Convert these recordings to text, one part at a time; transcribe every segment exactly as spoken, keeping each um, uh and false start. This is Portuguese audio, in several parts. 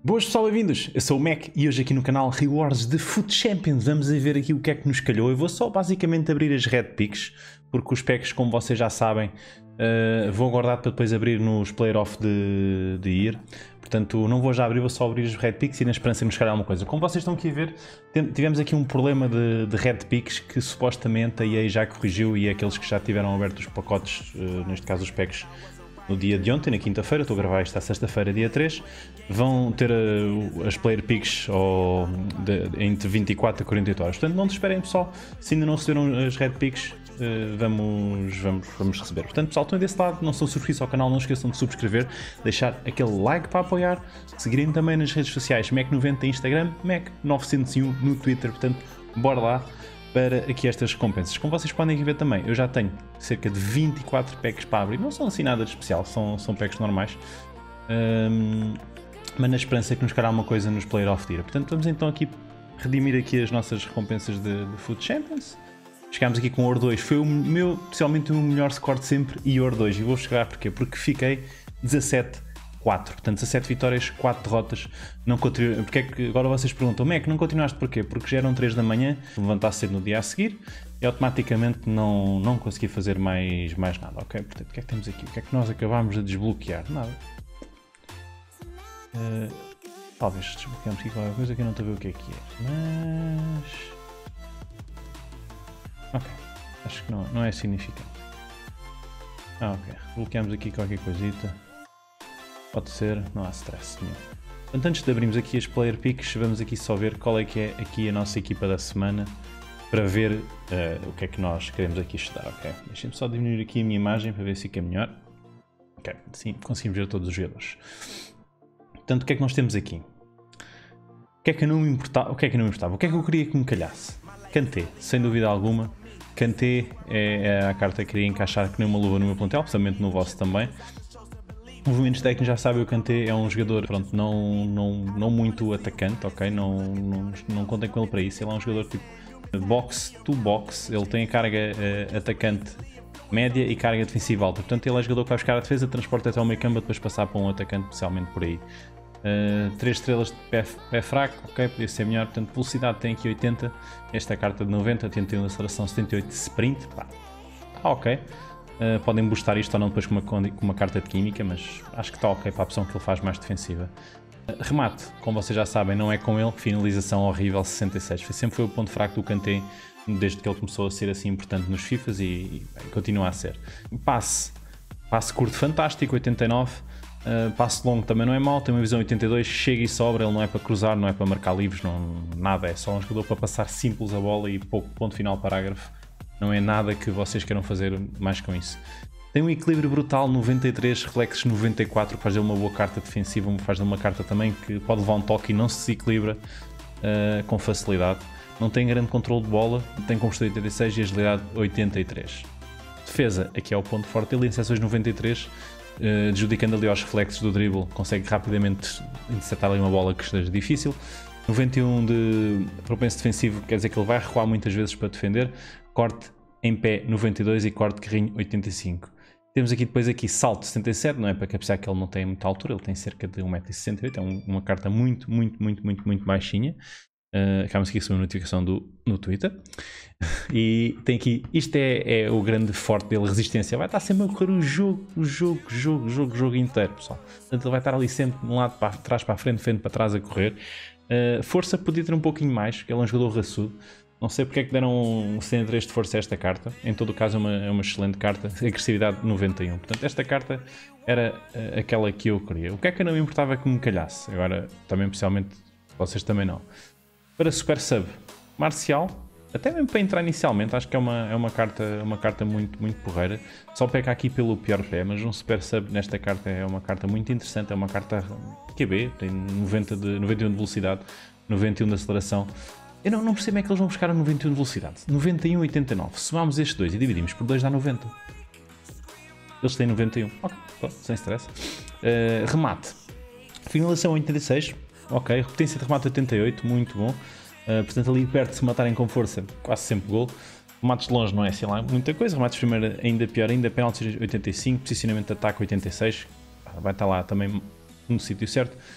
Boas pessoal, bem-vindos! Eu sou o Mac e hoje aqui no canal Rewards de Foot Champions vamos a ver aqui o que é que nos calhou. Eu vou só basicamente abrir as Red Picks, porque os packs, como vocês já sabem, uh, vou aguardar para depois abrir nos Player Off de, de ir. Portanto, não vou já abrir, vou só abrir as Red Picks e na esperança de nos calhar alguma coisa. Como vocês estão aqui a ver, tivemos aqui um problema de, de Red Picks que supostamente a E A já corrigiu e aqueles que já tiveram abertos os pacotes, uh, neste caso os packs, no dia de ontem, na quinta-feira, estou a gravar isto à sexta-feira, dia três, vão ter uh, as Player Picks ou, de, entre vinte e quatro a quarenta e oito horas. Portanto, não desesperem, pessoal, se ainda não receberam as Red Picks, uh, vamos, vamos, vamos receber. Portanto, pessoal, estão desse lado, não são subscritos ao canal, não esqueçam de subscrever, deixar aquele like para apoiar, seguirem também nas redes sociais, Mac noventa no Instagram, Mac novecentos e um no Twitter, portanto, bora lá para aqui estas recompensas. Como vocês podem ver também, eu já tenho cerca de vinte e quatro packs para abrir, não são assim nada de especial, são, são packs normais, um, mas na esperança que nos calhar uma coisa nos Player of the Year. Portanto, vamos então aqui redimir aqui as nossas recompensas de, de Foot Champions. Chegámos aqui com o Ouro dois, foi o meu, pessoalmente o melhor score de sempre, e Ouro dois, e vou chegar porquê? Porque fiquei dezassete quatro, portanto dezassete vitórias, quatro derrotas, não continuo, porque é que agora vocês perguntam, Mac, não continuaste porquê? Porque já eram três da manhã, levantasse cedo no dia a seguir e automaticamente não, não consegui fazer mais, mais nada, ok? Portanto, o que é que temos aqui? O que é que nós acabámos de desbloquear? Nada. Uh, talvez desbloqueamos aqui qualquer coisa que eu não estou a ver o que é que é, mas... ok, acho que não, não é significante. Ah, ok, desbloqueamos aqui qualquer coisita. Pode ser, não há stress nenhum. Portanto, antes de abrirmos aqui as Player Picks, vamos aqui só ver qual é que é aqui a nossa equipa da semana para ver uh, o que é que nós queremos aqui estudar, ok? Deixem-me só diminuir aqui a minha imagem para ver se fica melhor. Ok, sim, conseguimos ver todos os jogadores. Portanto, o que é que nós temos aqui? O que é que eu não me importava? O que é que eu não me importava? O que é que eu queria que me calhasse? Kanté, sem dúvida alguma. Kanté é, é a carta que queria encaixar que nem uma luva no meu plantel, principalmente no vosso também. Movimentos técnicos, já sabem, o Kanté é um jogador, pronto, não, não, não muito atacante, ok? Não, não, não contem com ele para isso. Ele é um jogador tipo box to box, ele tem a carga uh, atacante média e carga defensiva alta. Portanto, ele é jogador que vai buscar a defesa, transporta até o meio campo para depois passar para um atacante, especialmente por aí. Uh, três estrelas de pé, pé fraco, ok? Podia ser melhor. Portanto, velocidade tem aqui oitenta, esta carta de noventa, oitenta e um de aceleração, setenta e oito de sprint, pá, tá ok. Uh, podem boostar isto ou não depois com uma, com uma carta de química, mas acho que está ok para a opção que ele faz mais defensiva. Uh, remate, como vocês já sabem, não é com ele. Finalização horrível, sessenta e seis. Foi, sempre foi o ponto fraco do Kanté, desde que ele começou a ser assim importante nos FIFAs e, e, e continua a ser. Passe, passe curto fantástico, oitenta e nove. Uh, passe longo também não é mau, tem uma visão oitenta e dois, chega e sobra, ele não é para cruzar, não é para marcar livros, não, nada, é só um jogador para passar simples a bola e pouco, ponto final, parágrafo. Não é nada que vocês queiram fazer mais com isso. Tem um equilíbrio brutal, noventa e três, reflexos noventa e quatro, faz dele uma boa carta defensiva, faz dele uma carta também que pode levar um toque e não se desequilibra uh, com facilidade. Não tem grande controle de bola, tem combustão oitenta e seis e agilidade oitenta e três. Defesa, aqui é o ponto forte dele, interseções noventa e três, uh, adjudicando ali aos reflexos do dribble, consegue rapidamente interceptar ali uma bola que esteja difícil. noventa e um de propenso defensivo, quer dizer que ele vai recuar muitas vezes para defender. Corte em pé noventa e dois e corte de carrinho oitenta e cinco. Temos aqui depois aqui salto setenta e sete, não é para cabecear que ele não tem muita altura, ele tem cerca de um metro e sessenta e oito, é um, uma carta muito, muito, muito, muito, muito baixinha. Uh, acabamos aqui com uma notificação do, no Twitter. E tem aqui, isto é, é o grande forte dele, resistência. Vai estar sempre a correr o jogo, o jogo, o jogo, o jogo, o jogo inteiro, pessoal. Portanto, ele vai estar ali sempre de um lado para trás para a frente, frente para trás a correr. Uh, força podia ter um pouquinho mais, porque ele é um jogador raçudo. Não sei porque é que deram um setenta e três de força a esta carta. Em todo o caso é uma, é uma excelente carta. Agressividade noventa e um. Portanto, esta carta era uh, aquela que eu queria. O que é que eu não me importava que me calhasse? Agora, também, especialmente, vocês também não. Para Super Sub, Marcial. Até mesmo para entrar inicialmente, acho que é uma, é uma, carta, uma carta muito, muito porreira. Só peca aqui pelo pior pé, mas um Super Sub nesta carta é uma carta muito interessante. É uma carta Q B, tem noventa de, noventa e um de velocidade, noventa e um de aceleração. Eu não, não percebo como é que eles vão buscar a noventa e um de velocidade. noventa e um e oitenta e nove. Somamos estes dois e dividimos por dois dá noventa. Eles têm noventa e um. Ok, pronto, sem stress. Uh, remate. Finalização oitenta e seis. Ok, repetência de remate oitenta e oito. Muito bom. Uh, portanto, ali perto de se matarem com força, quase sempre gol. Remates de longe não é assim lá muita coisa. Remates de primeira ainda pior ainda. Penaltis oitenta e cinco. Posicionamento de ataque oitenta e seis. Vai estar lá também no sítio certo.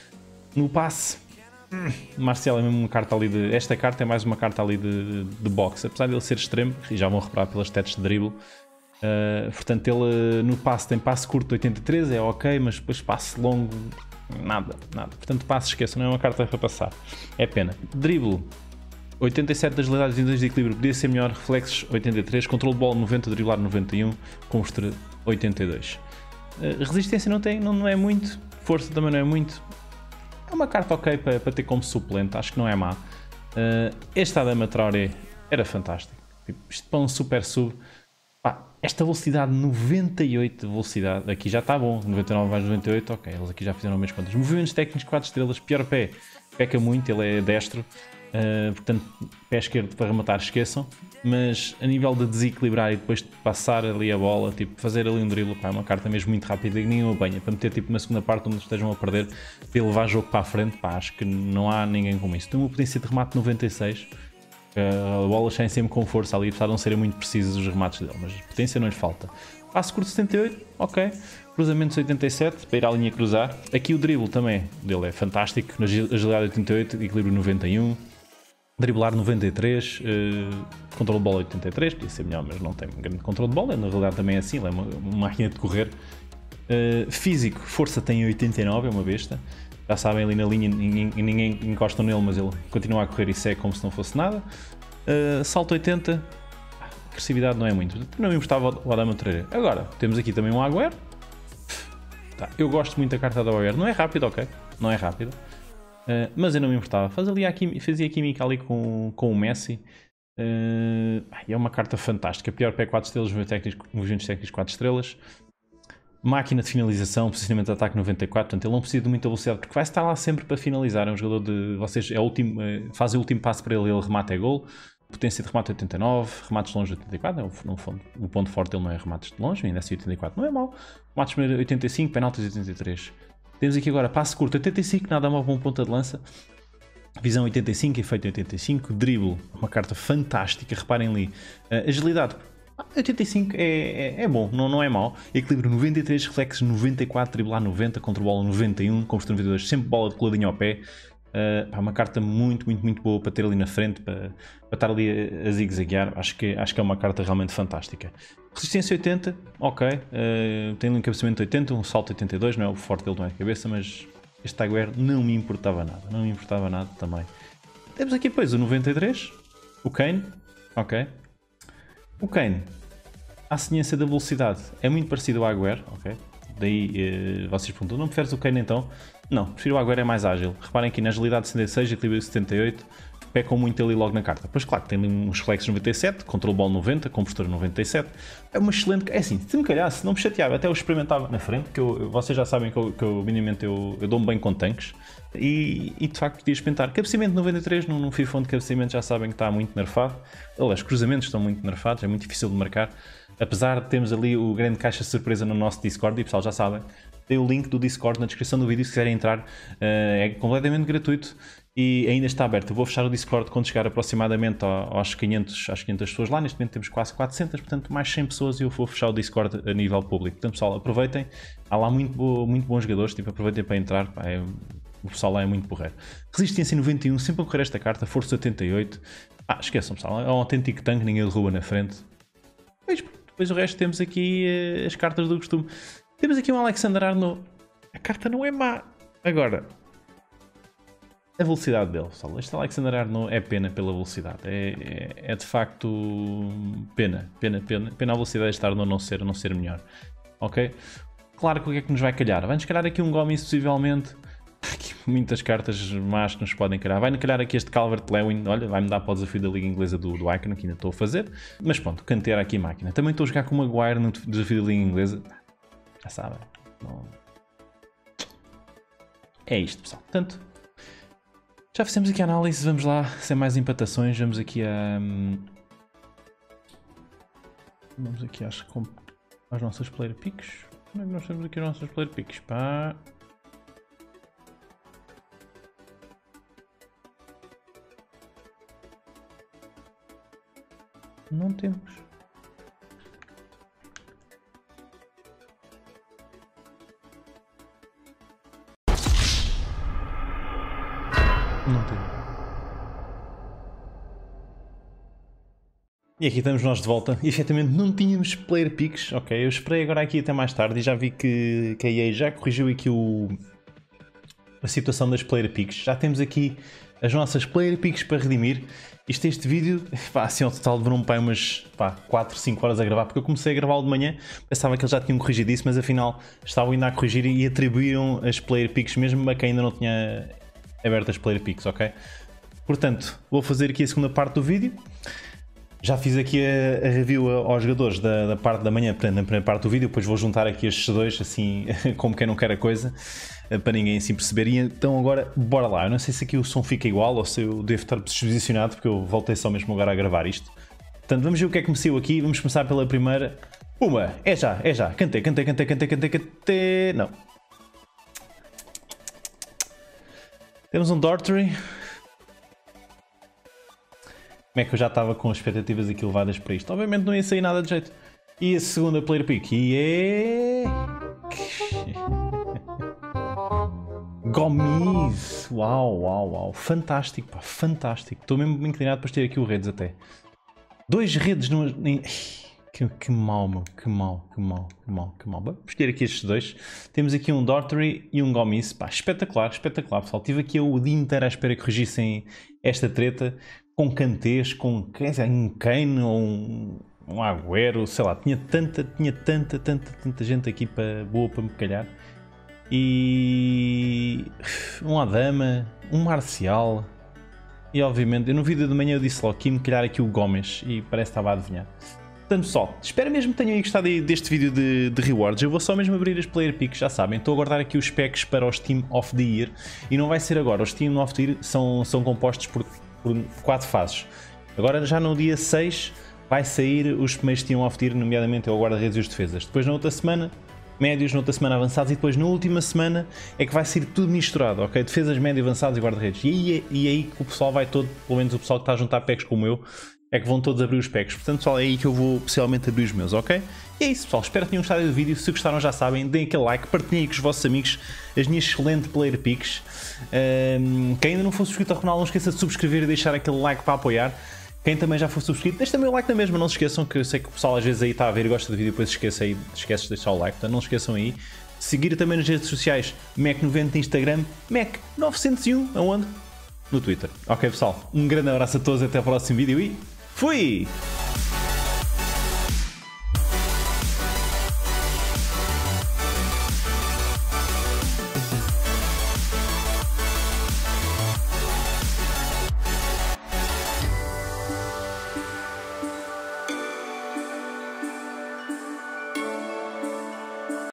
No passe, hum, Marcial é mesmo uma carta ali de... Esta carta é mais uma carta ali de, de boxe, apesar de ele ser extremo, e já vão reparar pelas stats de dribble. Uh, portanto, ele no passe tem passe curto de oitenta e três, é ok, mas depois passe longo, nada, nada. Portanto, passe, esqueça, não é uma carta para passar. É pena. Dribble, oitenta e sete de agilidade, vinte e dois de equilíbrio, podia ser melhor. Reflexos, oitenta e três. Controle de bola, noventa, driblar, noventa e um. Construir, oitenta e dois. Uh, resistência não tem, não, não é muito. Força também não é muito. É uma carta ok para, para ter como suplente, acho que não é má. Uh, este Adama Traoré era fantástico. Isto para um super sub. Pá, esta velocidade noventa e oito de velocidade, aqui já está bom, noventa e nove mais noventa e oito, ok, eles aqui já fizeram as minhas contas. Movimentos técnicos quatro estrelas, pior pé, peca muito, ele é destro, uh, portanto pé esquerdo para rematar esqueçam, mas a nível de desequilibrar e depois de passar ali a bola, tipo fazer ali um drible, pá, é uma carta mesmo muito rápida e ninguém apanha, para meter tipo na segunda parte onde estejam a perder, para levar jogo para a frente, pá, acho que não há ninguém com isso. Tem uma potência de remate noventa e seis, a bola sai sempre com força ali, apesar de não serem muito precisos os remates dele, mas potência não lhe falta. Passo curto setenta e oito, ok. Cruzamentos oitenta e sete, para ir à linha cruzar. Aqui o dribble também dele é fantástico, na agilidade oitenta e oito, equilíbrio noventa e um, driblar noventa e três, uh, controle de bola oitenta e três, podia ser melhor, mas não tem grande controle de bola, na realidade também é assim, ele é uma, uma máquina de correr. Uh, físico, força tem oitenta e nove, é uma besta. Já sabem, ali na linha ninguém, ninguém encosta nele, mas ele continua a correr e segue como se não fosse nada. Uh, salto oitenta, agressividade não é muito, não me gostava o Adama Traoré. Agora, temos aqui também um Agüero. Tá, eu gosto muito da carta do Agüero, não é rápido, ok? Não é rápido, uh, mas eu não me importava. Faz ali a química, fazia química ali com, com o Messi. Uh, é uma carta fantástica. Pior pé quatro estrelas, movimentos técnicos quatro estrelas. Máquina de finalização, posicionamento de ataque noventa e quatro, portanto ele não precisa de muita velocidade porque vai estar lá sempre para finalizar, é um jogador de, vocês, é o último, fazem o último passo para ele, ele remata é gol, potência de remate oitenta e nove, remates de longe oitenta e quatro, no fundo, o ponto forte dele não é remates de longe, ainda assim oitenta e quatro não é mau, remates de oitenta e cinco, penaltis oitenta e três. Temos aqui agora passo curto oitenta e cinco, nada mal para um ponta de lança, visão oitenta e cinco, efeito oitenta e cinco, dribble, uma carta fantástica, reparem ali, uh, agilidade, oitenta e cinco é, é, é bom, não, não é mau. Equilíbrio noventa e três, reflexos noventa e quatro, driblar noventa, contra bola noventa e um, construir noventa e dois, sempre bola de coladinho ao pé. Uh, pá, uma carta muito, muito, muito boa para ter ali na frente, para, para estar ali a, a zigue-zaguear. Acho que, acho que é uma carta realmente fantástica. Resistência oitenta, ok. Uh, tem um encabeçamento oitenta, um salto oitenta e dois, não é o forte dele, não é a cabeça, mas este Agüero não me importava nada, não me importava nada também. Temos aqui depois o noventa e três, o Kane, ok. O Kane, à semelhança da velocidade, é muito parecido ao Agüero, ok? Daí eh, vocês perguntam, não preferes o Kane então? Não, prefiro o Agüero, é mais ágil. Reparem aqui na agilidade sessenta e seis, equilíbrio setenta e oito, pecam muito ali logo na carta. Pois claro, tem ali uns reflexos noventa e sete, controle bola noventa, compostura noventa e sete. É uma excelente... É assim, se me calhasse, não me chateava, até eu experimentava na frente, que eu, vocês já sabem que eu, que eu minimamente, eu, eu dou-me bem com tanques. E, e de facto podia experimentar. Cabeceamento noventa e três, no, no FIFA de cabeceamento já sabem que está muito nerfado. Aliás, cruzamentos estão muito nerfados, é muito difícil de marcar. Apesar de termos ali o grande caixa de surpresa no nosso Discord, e pessoal já sabem, tem o link do Discord na descrição do vídeo se quiserem entrar, é completamente gratuito e ainda está aberto. Eu vou fechar o Discord quando chegar aproximadamente aos quinhentos, às quinhentas pessoas lá, neste momento temos quase quatrocentas, portanto mais cem pessoas e eu vou fechar o Discord a nível público. Portanto pessoal, aproveitem, há lá muito, bo, muito bons jogadores, tipo, aproveitem para entrar, pá, é, o pessoal lá é muito porreiro. Resistência noventa e um, sempre a correr esta carta, força oitenta e oito, ah, esqueçam pessoal, é um autêntico tanque, ninguém derruba na frente. Depois, depois o resto temos aqui uh, as cartas do costume. Temos aqui um Alexander Arnold. A carta não é má. Agora, a velocidade dele, pessoal. Este Alexander Arnold é pena pela velocidade. É, é, é de facto pena. Pena, pena. Pena a velocidade deste Arnold não ser, não ser melhor. Ok? Claro que o que é que nos vai calhar? Vai-nos calhar aqui um Gomes, possivelmente. Aqui muitas cartas más que nos podem calhar. Vai-nos calhar aqui este Calvert-Lewin. Olha, vai-me dar para o desafio da Liga Inglesa do, do Icon, que ainda estou a fazer. Mas pronto, cantear aqui a máquina. Também estou a jogar com o Maguire no desafio da Liga Inglesa. Já sabem. Não... É isto, pessoal. Portanto, já fizemos aqui a análise. Vamos lá, sem mais empatações. Vamos aqui a... Vamos aqui às, às nossas player picks. Como é que nós temos aqui as nossas player picks? Pá... Não temos. Não tenho. E aqui estamos nós de volta. E efetivamente não tínhamos player picks. Ok, eu esperei agora aqui até mais tarde e já vi que, que a E A já corrigiu aqui o, a situação das player picks. Já temos aqui as nossas player picks para redimir. Isto, este vídeo, pá, assim ao total demorou-me para umas pá, quatro, cinco horas a gravar, porque eu comecei a gravá-lo de manhã, pensava que eles já tinham corrigido isso, mas afinal estavam ainda a corrigir e atribuíram as player picks mesmo a quem ainda não tinha aberto as player picks, ok? Portanto, vou fazer aqui a segunda parte do vídeo. Já fiz aqui a, a review aos jogadores da, da parte da manhã, portanto, na primeira parte do vídeo, depois vou juntar aqui estes dois, assim, como quem não quer a coisa, para ninguém assim perceber. E então agora, bora lá. Eu não sei se aqui o som fica igual ou se eu devo estar desposicionado, porque eu voltei só mesmo agora a gravar isto. Portanto, vamos ver o que é que me saiu aqui. Vamos começar pela primeira. Uma, é já, é já. Cantei, cantei, cantei, cantei, cantei, cantei. Não. Temos um Dortory. Como é que eu já estava com expectativas aqui levadas para isto? Obviamente não ia sair nada de jeito. E a segunda player pick? E é... Gomis! Uau, uau, uau. Fantástico, pá, fantástico. Estou mesmo inclinado para ter aqui o redes até. Dois redes numa... Que, que mal, meu. Que mal, que mal, que mal, que mal. Vamos ter aqui estes dois. Temos aqui um Dortory e um Gomis. Pá, espetacular, espetacular, pessoal. Estive aqui o dia inteiro à espera que corrigissem esta treta. Com Kantés, com um Kane ou um, um Agüero, sei lá, tinha tanta, tinha tanta, tanta, tanta gente aqui para, boa para me calhar. E um Adama, um Marcial. E obviamente, eu no vídeo de manhã eu disse logo que ia me calhar aqui o Gomes e parece que estava a adivinhar. Portanto, pessoal, espero mesmo que tenham gostado deste vídeo de, de rewards. Eu vou só mesmo abrir as player picks, já sabem. Estou a guardar aqui os packs para os Team of the Year. E não vai ser agora, os Team of the Year são, são compostos por... por quatro fases. Agora já no dia seis vai sair os primeiros Team of the Year, nomeadamente é o guarda-redes e os defesas. Depois na outra semana, médios, na outra semana avançados e depois na última semana é que vai ser tudo misturado, ok? Defesas, médios, avançados e guarda-redes. E aí, e aí que o pessoal vai todo, pelo menos o pessoal que está a juntar packs como eu, é que vão todos abrir os packs. Portanto, pessoal, é aí que eu vou especialmente abrir os meus, ok? E é isso, pessoal. Espero que tenham gostado do vídeo. Se gostaram, já sabem, deem aquele like, partilhem aí com os vossos amigos as minhas excelentes player picks. Um, quem ainda não for subscrito ao canal, não esqueça de subscrever e deixar aquele like para apoiar. Quem também já for subscrito, deixa também o like na mesma. Não se esqueçam, que eu sei que o pessoal às vezes aí está a ver e gosta do vídeo e depois esquece aí, esquece de deixar o like. Então não se esqueçam aí. Seguir também nas redes sociais, Mac noventa Instagram, Mac novecentos e um, aonde? No Twitter. Ok, pessoal, um grande abraço a todos, até o próximo vídeo e fui!